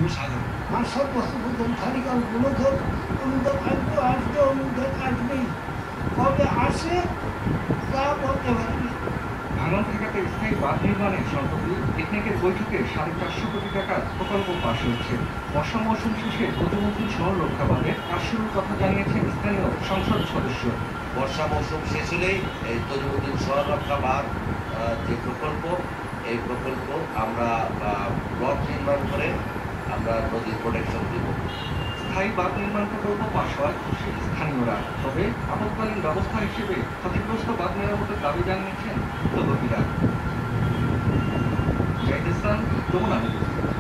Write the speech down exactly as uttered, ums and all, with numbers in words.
মাসব বস্তুবোধন খালিকাল গুলোধর অনুদান আসবে আসবে অনুদান আসবেই, কবে আসে তা বলতে পারবি। ভাঙন ঠেকাতে স্থায়ী বাঁধ নির্মাণে সম্প্রতি টেকনিকের বৈঠকে সাড়ে চারশো কোটি টাকার প্রকল্প পাশ হয়েছে। বর্ষা মৌসুম শেষে tojumuddin শহর রক্ষা বাঁধের কাজ শুরুর কথা জানিয়েছেন স্থানীয় সংসদ সদস্য। বর্ষা মৌসুম শেষ হলেই এই tojumuddin শহর রক্ষা বাঁধ যে প্রকল্প, এই প্রকল্প আমরা ব্লক নির্মাণ করে আমরা নদীর প্রোটেকশন দেব। স্থায়ী বাঁধ নির্মাণ প্রকল্প পাশ হওয়ায় খুশি স্থানীয়রা, তবে আপৎকালীন ব্যবস্থা হিসেবে ক্ষতিগ্রস্ত বাঁধ মেরামতের দাবি জানিয়েছেন ভূতত্ত্ববিদরা। শাহিদ ইসলাম, যমুনা নিউজ।